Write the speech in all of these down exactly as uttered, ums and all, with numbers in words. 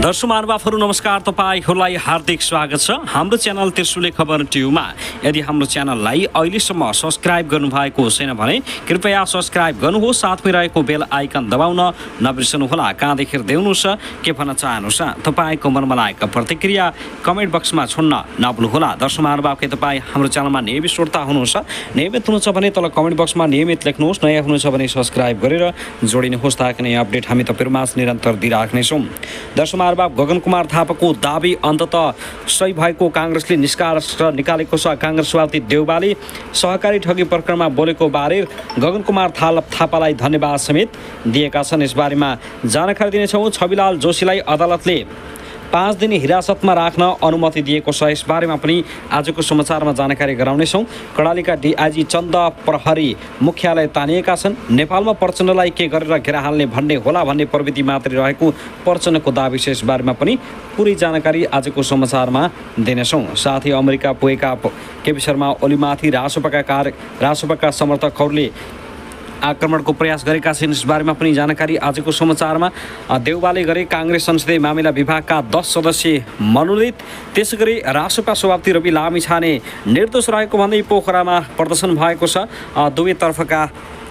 दर्शक महानुभावहरू नमस्कार, तपाईहरूलाई हार्दिक स्वागत छ हाम्रो च्यानल त्रिशुले खबर ट्युबमा। यदि हाम्रो च्यानललाई अहिलेसम्म सब्स्क्राइब गर्नुभएको छैन भने कृपया सब्स्क्राइब गर्नुहोस्, साथमै रहेको बेल आइकन दबाउन नबिर्सनुहोला। कहाँदेखि देउनुहोस्, के भन्न चाहनुहोस्, तपाईँको मनमा लागेको प्रतिक्रिया कमेन्ट बक्समा छोड्न नभुल्नुहोला। दर्शक महानुभाव, के तपाईँ हाम्रो च्यानलमा नियमित श्रोता हुनुहुन्छ? नियमित हुनुहुन्छ भने तल कमेन्ट बक्समा नियमित लेख्नुहोस्, नयाँ हुनुहुन्छ भने सब्स्क्राइब गरेर जोडिनुहोस् ताकि नयाँ अपडेट हामी तपाईँहरूमा निरन्तर दिइराख्नेछौँ। दर्शक महानुभाव, गगन कुमार थापाको दाबी अन्ततः सही भएको काङ्ग्रेसले निष्कर्ष निकालेको छ। काङ्ग्रेस सभापति देउवाले सहकारी ठगी प्रकरणमा बोलेको बारे गगन कुमार थापालाई धन्यवाद समेत दिएका छन्। यसबारेमा जानकारी दिनेछौँ। छविलाल जोशीलाई अदालतले पाँच दिन हिरासतमा राख्न अनुमति दिएको छ। यसबारेमा पनि आजको समाचारमा जानकारी गराउनेछौँ। कर्णालीका डिआइजी चन्द प्रहरी मुख्यालय तानिएका छन्। नेपालमा प्रचण्डलाई के गरेर घेरा हाल्ने भन्ने होला भन्ने प्रवृत्ति मात्रै रहेको प्रचण्डको दाबी छ। यसबारेमा पनि पुरै जानकारी आजको समाचारमा दिनेछौँ। साथै अमेरिका पुगेका केपी शर्मा ओलीमाथि रासोपाका कार्य रासोपाका समर्थकहरूले आक्रमणको प्रयास गरेका छन्। यसबारेमा पनि जानकारी आजको समाचारमा। देउवाले गरे काङ्ग्रेस संसदीय मामिला विभागका दस सदस्यीय मनोनित। त्यसै गरी रासोपा सभापति रवि लामिछाने निर्दोष रहेको भन्दै पोखरामा प्रदर्शन भएको छ। दुवैतर्फका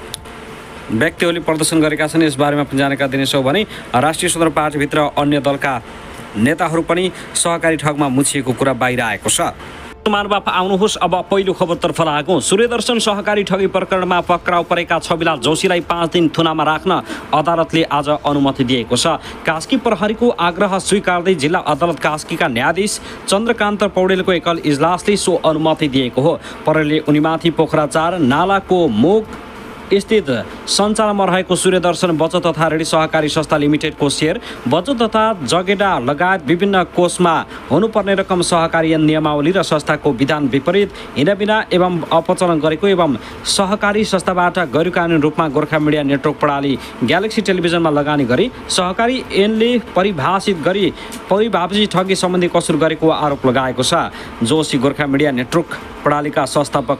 व्यक्तिहरूले प्रदर्शन गरेका छन्। यसबारेमा पनि जानकारी दिनेछौँ भने राष्ट्रिय स्वतन्त्र पार्टीभित्र अन्य दलका नेताहरू पनि सहकारी ठगमा मुछिएको कुरा बाहिर आएको छ। महानुभाव, आउनुहोस् अब पहिलो खबरतर्फ लागौँ। सूर्यदर्शन सहकारी ठगी प्रकरणमा पक्राउ परेका छविलाल जोशीलाई पाँच दिन थुनामा राख्न अदालतले आज अनुमति दिएको छ। कास्की प्रहरीको आग्रह स्वीकार्दै जिल्ला अदालत कास्कीका न्यायाधीश चन्द्रकान्त पौडेलको एकल इजलासले सो अनुमति दिएको हो। प्रहरीले उनीमाथि पोखरा चार नालाको मुख स्थित सञ्चालनमा रहेको सूर्यदर्शन बचत तथा ऋण सहकारी संस्था लिमिटेडको सेयर, बचत तथा जगेडा लगायत विभिन्न कोषमा हुनुपर्ने रकम सहकारी नियमावली र संस्थाको विधान विपरीत हिँडाबिना एवं अपचलन गरेको एवं सहकारी संस्थाबाट गैरकानुनी रूपमा गोर्खा मिडिया नेटवर्क प्रणाली ग्यालेक्सी टेलिभिजनमा लगानी गरी सहकारी ऐनले परिभाषित गरी परिभाषित ठगी सम्बन्धी कसुर गरेको आरोप लगाएको छ। जोशी गोर्खा मिडिया नेटवर्क प्रणालीका संस्थापक,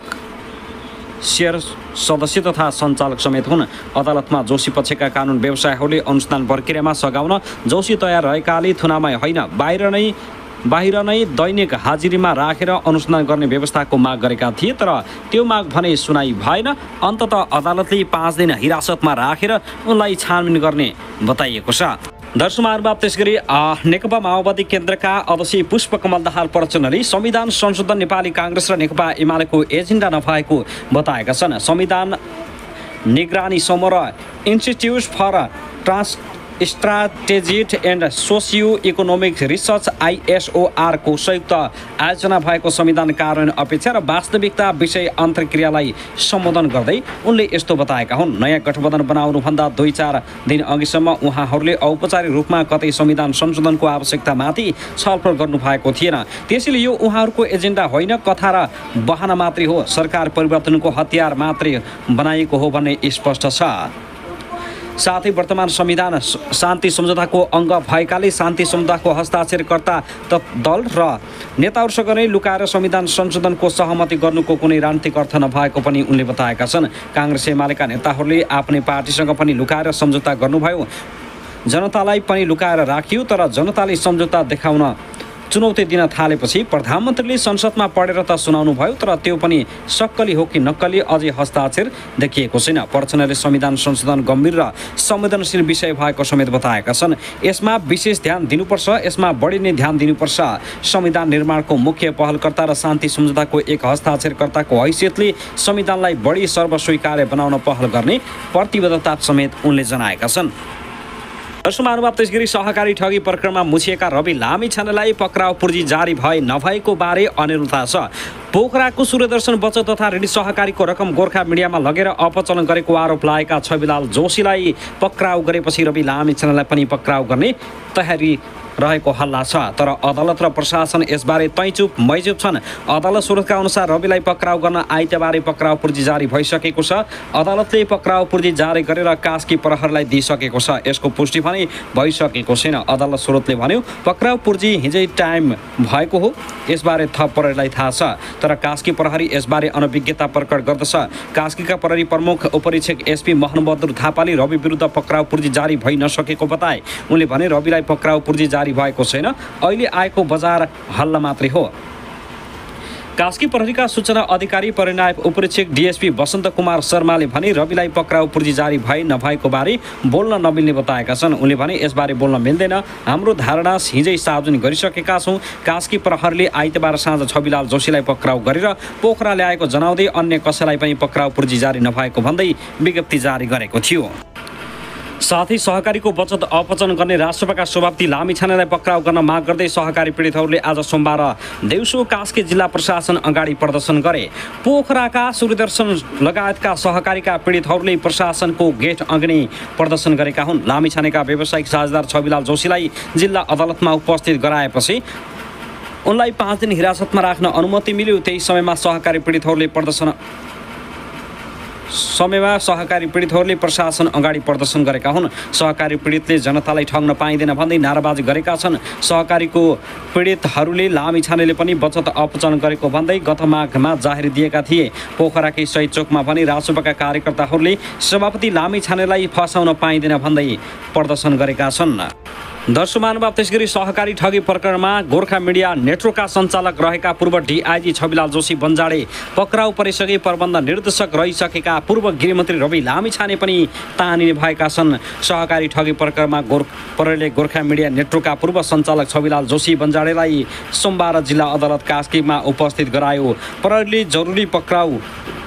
सेयर सदस्य तथा सञ्चालक समेत हुन्। अदालतमा जोशी पक्षका कानुन व्यवसायहरूले अनुसन्धान प्रक्रियामा सघाउन जोशी तयार रहेकाले थुनामा होइन, बाहिर नै बाहिर नै दैनिक हाजिरीमा राखेर अनुसन्धान गर्ने व्यवस्थाको माग गरेका थिए, तर त्यो माग भने सुनाइ भएन। अन्ततः अदालतले पाँच दिन हिरासतमा राखेर उनलाई छानबिन गर्ने बताइएको छ। दर्शक महानुभाव, त्यसगरी नेकपा माओवादी केन्द्रका अध्यक्ष पुष्पकमल दाहाल प्रचण्डले संविधान संशोधन नेपाली काङ्ग्रेस र नेकपा एमालेको एजेन्डा नभएको बताएका छन्। संविधान निगरानी समूह र institute for trans strategic and socio economic research ISOR को संयुक्त आयोजना भएको संविधान कार्यान्वयन अपेक्षा र वास्तविकता विषय अन्तर्क्रियालाई सम्बोधन गर्दै उनले यस्तो बताएका हुन्। नयाँ गठबन्धन बनाउनुभन्दा दुई चार दिन अघिसम्म उहाँहरूले औपचारिक रूपमा कतै संविधान संशोधनको आवश्यकतामाथि छलफल गर्नुभएको थिएन। त्यसैले यो उहाँहरूको एजेन्डा होइन, कथा र बहाना मात्रै हो, सरकार परिवर्तनको हतियार मात्रै बनाइएको हो भन्ने स्पष्ट छ। साथै वर्तमान संविधान शान्ति सम्झौताको अङ्ग भएकाले शान्ति सम्झौताको हस्ताक्षरकर्ता दल र नेताहरूसँग नै लुकाएर संविधान संशोधनको सहमति गर्नुको कुनै राजनीतिक अर्थ नभएको पनि उनले बताएका छन्। काङ्ग्रेस एमालेका नेताहरूले आफ्नै पार्टीसँग पनि लुकाएर सम्झौता गर्नुभयो, जनतालाई पनि लुकाएर राखियो, तर जनताले सम्झौता देखाउन चुनौती दिन थालेपछि प्रधानमन्त्रीले संसदमा पढेर त सुनाउनु भयो, तर त्यो पनि सक्कली हो कि नक्कली अझै हस्ताक्षर देखिएको छैन। प्रचण्डले संविधान संशोधन गम्भीर र संवेदनशील विषय भएको समेत बताएका छन्। यसमा विशेष ध्यान दिनुपर्छ, यसमा बढी नै ध्यान दिनुपर्छ। संविधान निर्माणको मुख्य पहलकर्ता र शान्ति सम्झौताको एक हस्ताक्षरकर्ताको हैसियतले संविधानलाई बढी सर्वस्वीकार्य बनाउन पहल गर्ने प्रतिबद्धता समेत उनले जनाएका छन्। दर्शक महानुभाव, त्यसगरी सहकारी ठगी प्रकरणमा मुछिएका रवि लामिछानेलाई पक्राउ पूर्जी जारी भए नभएको बारे अनिरुद्धता छ। पोखराको सूर्यदर्शन बचत तथा ऋण सहकारीको रकम गोर्खा मिडियामा लगेर अपचलन गरेको आरोप लागेका छविलाल जोशीलाई पक्राउ गरेपछि रवि लामिछानेलाई पनि पक्राउ गर्ने तयारी रहेको हल्ला छ, तर अदालत र प्रशासन यसबारे तैचुप मैचुप छन्। अदालत स्रोतका अनुसार रविलाई पक्राउ गर्न आइतबारे पक्राउ पूर्जी जारी भइसकेको छ। अदालतले पक्राउ पूर्जी जारी गरेर कास्की प्रहरीलाई दिइसकेको छ। यसको पुष्टि भने भइसकेको छैन। अदालत स्रोतले भन्यो पक्राउ पूर्जी हिजै टाइम भएको हो, यसबारे थप प्रहरीलाई थाहा छ, तर कास्की प्रहरी यसबारे अनभिज्ञता प्रकट गर्दछ। कास्कीका प्रहरी प्रमुख उपरीक्षक एसपी मोहनबहादुर थापाले रवि विरुद्ध पक्राउ पूर्जी जारी भइ नसकेको बताए। उनले भने रविलाई पक्राउ पूर्जी जारी जारी भएको छैन, अहिले आएको बजार हल्ला मात्रै हो। कास्की प्रहरीका सूचना अधिकारी परिनायक उपरीक्षक डीएसपी वसन्त कुमार शर्माले भने रविलाई पक्राउ पूर्जी जारी भए नभएको बारे बोल्न नमिल्ने बताएका छन्। उनले भने यसबारे बोल्न मिल्दैन, हाम्रो धारणा हिजै सार्वजनिक गरिसकेका छौँ। कास्की प्रहरीले आइतबार साँझ छविलाल जोशीलाई पक्राउ गरेर पोखरा ल्याएको जनाउँदै अन्य कसैलाई पनि पक्राउ पूर्जी जारी नभएको भन्दै विज्ञप्ति जारी गरेको थियो। साथै सहकारीको बचत अपचन गर्ने राष्ट्रपतिका सभापति लामिछानेलाई पक्राउ गर्न माग गर्दै सहकारी पीडितहरूले आज सोमबार देउसो कास्की जिल्ला प्रशासन अगाडि प्रदर्शन गरे। पोखराका सूर्यदर्शन लगायतका सहकारीका पीडितहरूले प्रशासनको गेट अगाडि प्रदर्शन गरेका हुन्। लामिछानेका व्यावसायिक साझेदार छविलाल जोशीलाई जिल्ला अदालतमा उपस्थित गराएपछि उनलाई पाँच दिन हिरासतमा राख्न अनुमति मिल्यो। त्यही समयमा सहकारी पीडितहरूले प्रदर्शन समयमा सहकारी पीडितहरूले प्रशासन अगाडि प्रदर्शन गरेका हुन्। सहकारी पीडितले जनतालाई ठग्न पाइँदैन भन्दै नाराबाजी गरेका छन्। सहकारीको पीडितहरूले लामिछानेले पनि बचत अपचन गरेको भन्दै गत माघमा जाहेर दिएका थिए। पोखराकै शहीद चोकमा पनि राजसभाका कार्यकर्ताहरूले सभापति लामिछानेलाई फसाउन पाइँदैन भन्दै प्रदर्शन गरेका छन्। दर्शक महानुभाव, त्यसगरी सहकारी ठगी प्रकरणमा गोर्खा मिडिया नेटवर्कका सञ्चालक रहेका पूर्व डीआईजी छविलाल जोशी बन्जाडे पक्राउ परिसके प्रबन्ध निर्देशक रहिसकेका पूर्व गृहमन्त्री रवि लामिछाने पनि तानिने भएका छन्। सहकारी ठगी प्रकरणमा गोर् प्रहरीले गोर्खा मिडिया नेटवर्कका पूर्व सञ्चालक छविलाल जोशी बन्जाडेलाई सोमबार जिल्ला अदालत कास्कीमा उपस्थित गरायो। प्रहरीले जरुरी पक्राउ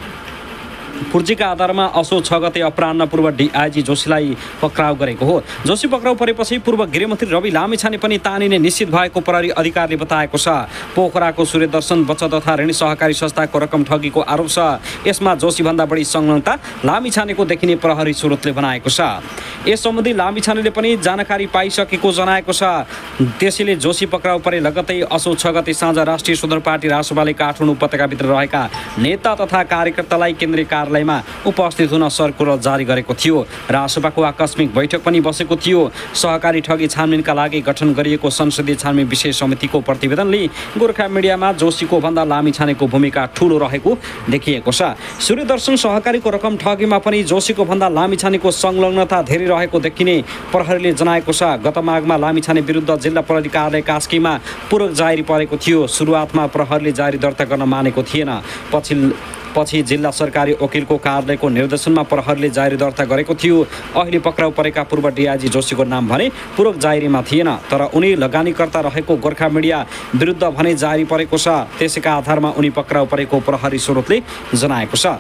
पूर्जीका आधारमा असोज छ गते अपराह्न पूर्व डीआईजी जोशीलाई पक्राउ गरेको हो। जोशी पक्राउ परेपछि पूर्व गृहमन्त्री रवि लामिछाने पनि तानिने निश्चित भएको प्रहरी अधिकारीले बताएको छ। पोखराको सूर्यदर्शन बचत तथा ऋण सहकारी संस्थाको रकम ठगीको आरोप छ। यसमा जोशीभन्दा बढी संलग्नता लामिछानेको देखिने प्रहरी स्रोतले बनाएको छ। यस सम्बन्धी लामिछानेले पनि जानकारी पाइसकेको जनाएको छ। त्यसैले जोशी पक्राउ परे लगत्तै असोज छ गते साँझ राष्ट्रिय स्वतन्त्र पार्टी राजसभाले काठमाडौँ उपत्यकाभित्र रहेका नेता तथा कार्यकर्तालाई केन्द्रीय कार्यालयमा उपस्थित हुन सर्कुलर जारी गरेको थियो। राजसभाको आकस्मिक बैठक पनि बसेको थियो। सहकारी ठगी छानबिनका लागि गठन गरिएको संसदीय छानबिन विशेष समितिको प्रतिवेदनले गोर्खा मिडियामा जोशीको भन्दा लामिछानेको भूमिका ठूलो रहेको देखिएको छ। सूर्यदर्शन सहकारीको रकम ठगीमा पनि जोशीको भन्दा लामिछानेको संलग्नता धेरै रहेको देखिने प्रहरीले जनाएको छ। गत माघमा लामिछाने विरुद्ध जिल्ला प्रहरी कार्यालय कास्कीमा पूरक जारी परेको थियो। सुरुवातमा प्रहरीले जारी दर्ता गर्न मानेको थिएन। पछि पछि जिल्ला सरकारी वकिलको कार्यालयको निर्देशनमा प्रहरीले जारी दर्ता गरेको थियो। अहिले पक्राउ परेका पूर्व डीआईजी जोशीको नाम भने पूरक जारीमा थिएन, तर उनी लगानीकर्ता रहेको गोर्खा मिडिया विरुद्ध भने जारी परेको छ। त्यसैका आधारमा उनी पक्राउ परेको प्रहरी स्रोतले जनाएको छ।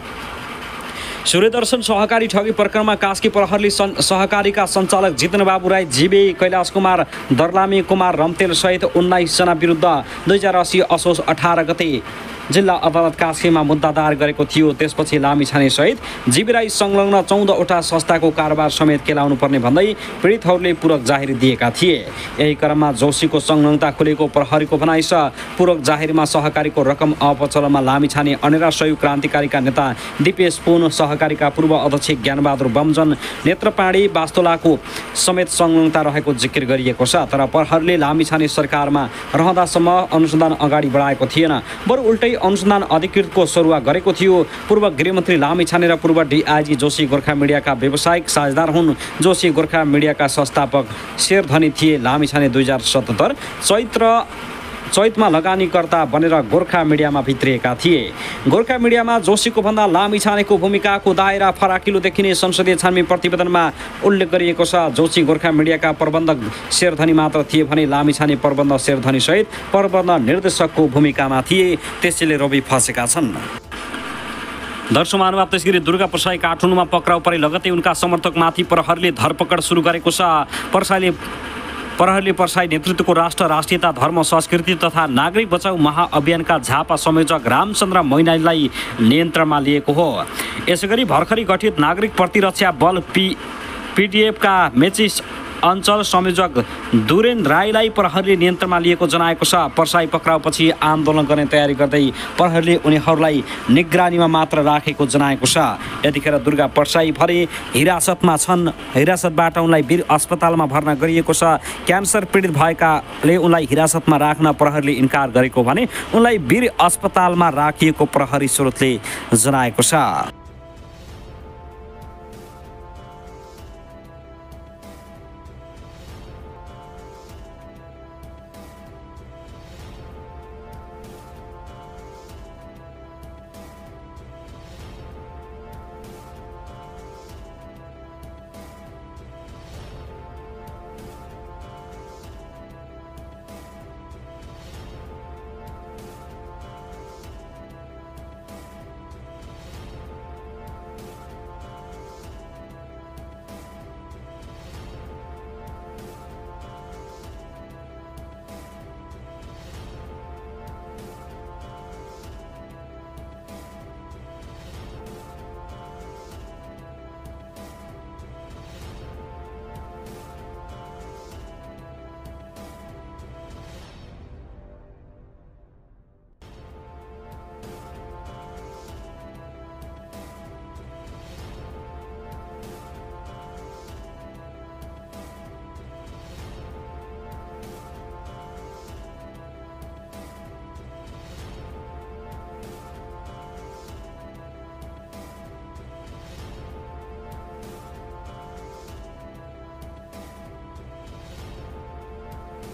सूर्यदर्शन सहकारी ठगी प्रकरणमा कास्की प्रहरीले सहकारीका सञ्चालक जितेन्द्र बाबु राई, जीबे कैलाश कुमार, दर्लामी कुमार रम्तेल सहित उन्नाइस जना विरुद्ध दुई हजार अस्सी असोज अठार गते जिल्ला अदालत कास्कीमा मुद्दा दायर गरेको थियो। त्यसपछि लामिछाने सहित जीबी राई संलग्न चौधवटा संस्थाको कारोबार समेत केलाउनु पर्ने भन्दै पीडितहरूले पूरक जाहेरी दिएका थिए। यही क्रममा जोशीको संलग्नता खुलेको प्रहरीको भनाइ छ। पूरक जाहेरीमा सहकारीको रकम अपचलनमा लामिछाने अनेरा सहयोग क्रान्तिकारीका नेता दिपेश पुन, सहकारीका पूर्व अध्यक्ष ज्ञानबहादुर बमजन, नेत्रपाणी वास्तोलाको समेत संलग्नता रहेको जिकिर गरिएको छ। तर प्रहरीले लामिछाने सरकारमा रहँदासम्म अनुसन्धान अगाडि बढाएको थिएन, बरु उल्टै अनुसन्धान अधिकृतको सरुवा गरेको थियो। पूर्व गृहमन्त्री लामिछाने र पूर्व डीआईजी जोशी गोर्खा मिडियाका व्यावसायिक साझेदार हुन्। जोशी गोर्खा मिडियाका संस्थापक शेरधनी थिए। लामिछाने दुई हजार सतहत्तर चैत्र चैतमा लगानीकर्ता बनेर गोर्खा मिडियामा भित्रिएका थिए। गोर्खा मिडियामा जोशीको भन्दा लामिछानेको भूमिकाको दायरा फराकिलो देखिने संसदीय छानबिन प्रतिवेदनमा उल्लेख गरिएको छ। जोशी गोर्खा मिडियाका प्रबन्धक शेरधनी मात्र थिए भने लामिछाने प्रबन्ध शेरधनी सहित प्रबन्ध निर्देशकको भूमिकामा थिए। त्यसैले रवि फसेका छन्। दर्शक महानुभाव, त्यसगरी दुर्गा प्रसाई काठमाडौँमा पक्राउ परे लगत्तै उनका समर्थकमाथि प्रहरीले धरपकड सुरु गरेको छ। प्रसाईले प्रहरीले प्रसाई नेतृत्वको राष्ट्र, राष्ट्रियता, धर्म, संस्कृति तथा नागरिक बचाउ महाअभियानका झापा संयोजक रामचन्द्र मैनालीलाई नियन्त्रणमा लिएको हो। यसैगरी भर्खरै गठित नागरिक प्रतिरक्षा बल पी पीडीएफका मेची अञ्चल संयोजक दुरेन राईलाई प्रहरीले नियन्त्रणमा लिएको जनाएको छ। प्रसाई पक्राउपछि आन्दोलन गर्ने तयारी गर्दै प्रहरीले उनीहरूलाई निगरानीमा मात्र राखेको जनाएको छ। यतिखेर दुर्गा प्रसाई भने हिरासतमा छन्। हिरासतबाट उनलाई वीर अस्पतालमा भर्ना गरिएको छ। क्यान्सर पीडित भएकाले उनलाई हिरासतमा राख्न प्रहरीले इन्कार गरेको भने उनलाई वीर अस्पतालमा राखिएको प्रहरी स्रोतले जनाएको छ।